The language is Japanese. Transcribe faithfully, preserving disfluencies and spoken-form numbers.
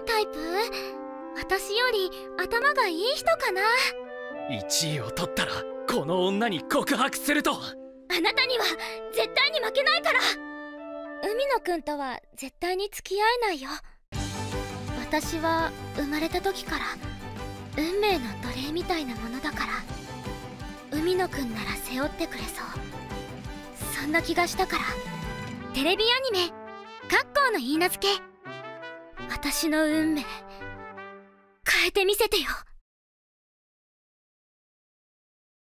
タイプ？私より頭がいい人かな。 いちいを取ったらこの女に告白すると。 あなたには絶対に負けないから。海野くんとは絶対に付き合えないよ。私は生まれた時から運命の奴隷みたいなものだから、海野くんなら背負ってくれそう、そんな気がしたから。テレビアニメ「カッコウの許嫁」、私の運命変えてみせてよ。